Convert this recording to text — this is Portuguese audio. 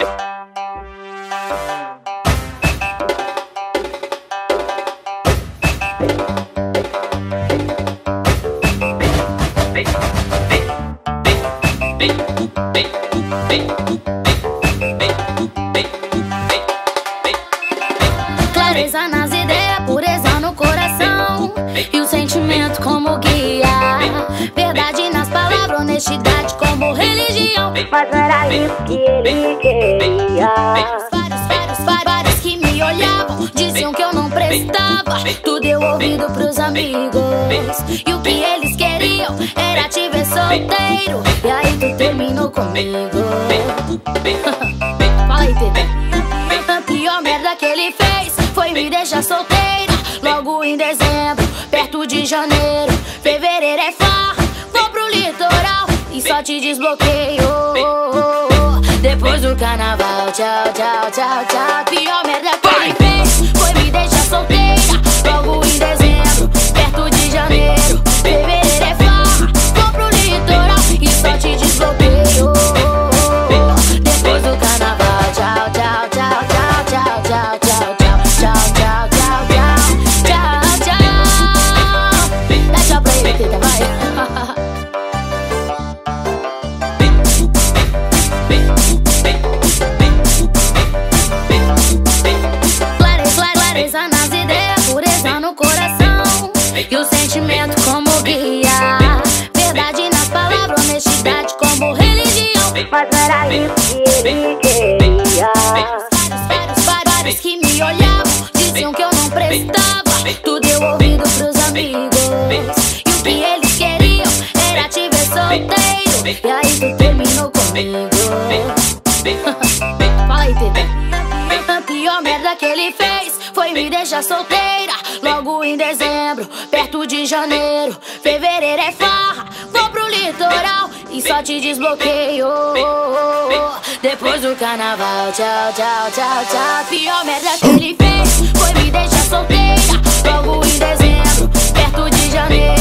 Clareza nas ideias, pureza no coração e o sentimento como guia. Verdade nas palavras, honestidade como religião. Mas não era isso que ele queria. Vários que me olhavam, diziam que eu não prestava. Tu deu ouvido pros amigos e o que eles queriam era te ver solteiro. E aí tu terminou comigo. Fala aí, Tete. A pior merda que ele fez foi me deixar solteira. Logo em dezembro, perto de janeiro. Fevereiro é farra, vou pro litoral e só te desbloqueio. Depois do carnaval, tchau, tchau, tchau, tchau. Pior merda que ele fez foi me deixar solteira. Logo em dezembro, perto de janeiro. Fevereiro é farra, vou pro litoral e só te desbloqueio. Depois do carnaval, tchau, tchau, tchau, tchau, tchau, tchau, tchau, tchau, tchau, tchau, tchau, tchau, tchau. Dá tchau pra ele, Teta, vai. Clareza nas ideias, pureza no coração e o sentimento como guia. Verdade nas palavras, honestidade como religião. Mas não era isso que ele queria. Vários que me olhavam, diziam que eu não prestava. Tu deu ouvido pros amigos e o que eles queriam era te ver solteiro. E aí tu terminou comigo. Fala aí, Tete. A pior merda que ele fez foi me deixar solteira. Logo em dezembro, perto de janeiro. Fevereiro é farra, vou pro litoral e só te desbloqueio. Depois do carnaval, tchau, tchau, tchau, tchau. Pior merda que ele fez foi me deixar solteira. Logo em dezembro, perto de janeiro.